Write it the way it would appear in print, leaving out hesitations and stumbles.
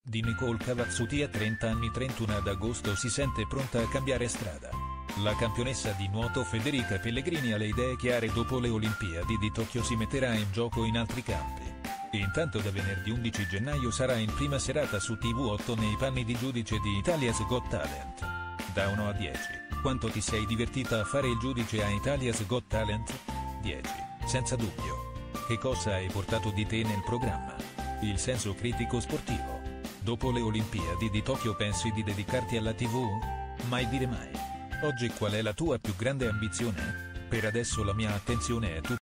Di Nicole Cavazzuti a 30 anni 31 ad agosto si sente pronta a cambiare strada. La campionessa di nuoto Federica Pellegrini ha le idee chiare: dopo le Olimpiadi di Tokyo si metterà in gioco in altri campi. Intanto da venerdì 11 gennaio sarà in prima serata su TV8 nei panni di giudice di Italia's Got Talent. Da 1 a 10, quanto ti sei divertita a fare il giudice a Italia's Got Talent? 10, senza dubbio. Che cosa hai portato di te nel programma? Il senso critico sportivo. Dopo le Olimpiadi di Tokyo pensi di dedicarti alla TV? Mai dire mai. Oggi qual è la tua più grande ambizione? Per adesso la mia attenzione è tutta